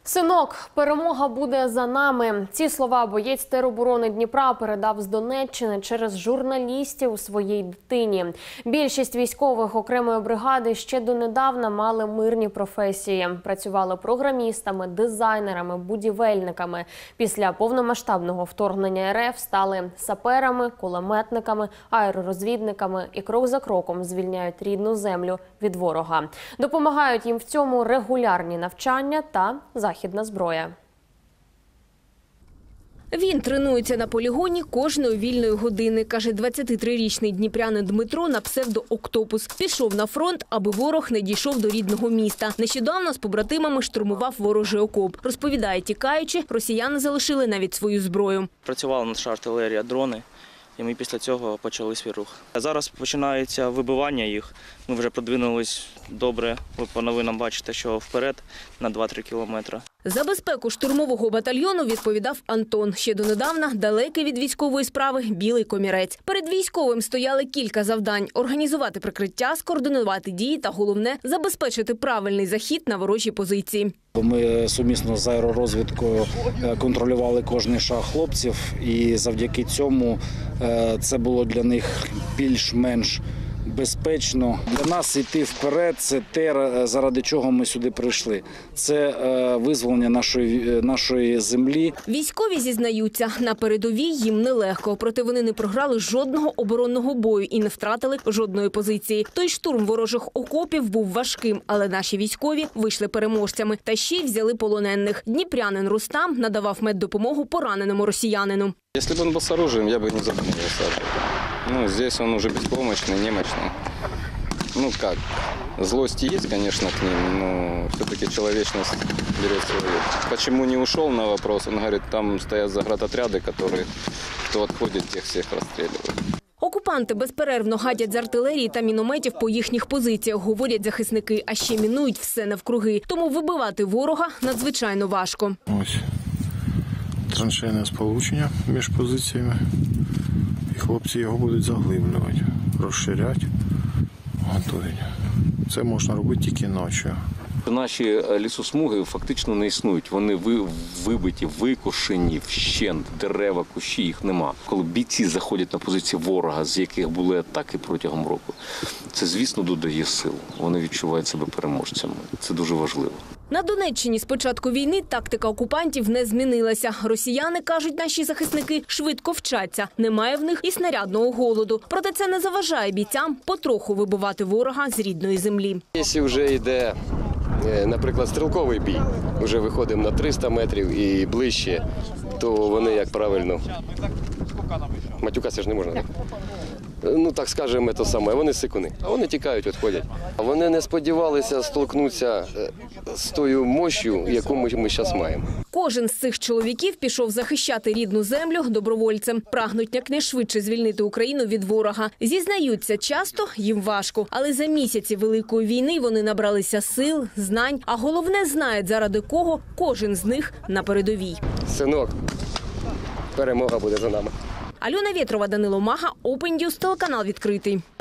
Синок, перемога буде за нами. Ці слова боєць тероборони Дніпра передав з Донеччини через журналістів своїй дитині. Більшість військових окремої бригади ще донедавна мали мирні професії. Працювали програмістами, дизайнерами, будівельниками. Після повномасштабного вторгнення РФ стали саперами, кулеметниками, аеророзвідниками і крок за кроком звільняють рідну землю від ворога. Допомагають їм в цьому регулярні навчання та західна зброя. Він тренується на полігоні кожної вільної години, каже 23-річний дніпрянин Дмитро на псевдо «Октопус». Пішов на фронт, аби ворог не дійшов до рідного міста. Нещодавно з побратимами штурмував ворожий окоп. Розповідає, тікаючи, росіяни залишили навіть свою зброю. Працювала наша артилерія, дрони. І ми після цього почали свій рух. Зараз починається вибивання їх. Ми вже продвинулись добре. Ви по новинам бачите, що вперед на 2-3 кілометри. За безпеку штурмового батальйону відповідав Антон. Ще донедавна далекий від військової справи білий комірець. Перед військовим стояли кілька завдань – організувати прикриття, скоординувати дії та, головне, забезпечити правильний захід на ворожі позиції. Ми сумісно з аеророзвідкою контролювали кожний шаг хлопців, і завдяки цьому це було для них більш-менш безпечно. Для нас йти вперед – це те, заради чого ми сюди прийшли. Це визволення нашої землі. Військові зізнаються, на передовій їм нелегко. Проте вони не програли жодного оборонного бою і не втратили жодної позиції. Той штурм ворожих окопів був важким, але наші військові вийшли переможцями. Та ще й взяли полонених. Дніпрянин Рустам надавав меддопомогу пораненому росіянину. Якщо б він був з оружием, я б не задумывался. Ну, здесь он уже беспомощный, немощный. Ну как, злость есть, конечно, к ним, но все-таки человечность берет свое. Почему не ушел на вопрос? Он говорит, там стоят заградотряды, которые, кто отходит, тех всех расстреливают. Окупанти безперервно гадять з артилерії та мінометів по їхніх позиціях, говорять захисники, а ще мінують все навкруги. Тому вибивати ворога надзвичайно важко. Ось траншейне сполучення між позиціями. І хлопці його будуть заглиблювати, розширяти, готують. Це можна робити тільки ночі. Наші лісосмуги фактично не існують. Вони вибиті, викошені вщент, дерева, кущі, їх нема. Коли бійці заходять на позиції ворога, з яких були атаки протягом року, це, звісно, додає сил. Вони відчувають себе переможцями. Це дуже важливо. На Донеччині з початку війни тактика окупантів не змінилася. Росіяни, кажуть наші захисники, швидко вчаться. Немає в них і снарядного голоду. Проте це не заважає бійцям потроху вибивати ворога з рідної землі. Якщо вже йде, наприклад, стрілковий бій, вже виходимо на 300 метрів і ближче, то вони, як правильно, матюкатися ж не можна, так? Ну, так скажемо, це саме, вони сикуни, а вони тікають, відходять. Вони не сподівалися столкнутися з тою мощю, яку ми зараз маємо. Кожен з цих чоловіків пішов захищати рідну землю добровольцем. Прагнуть якнайшвидше звільнити Україну від ворога. Зізнаються, часто їм важко, але за місяці Великої війни вони набралися сил, знань, а головне, знають, заради кого кожен з них на передовій. Синок, перемога буде за нами. Альона Вєтрова, Данило Мага, Open News, телеканал «Відкритий».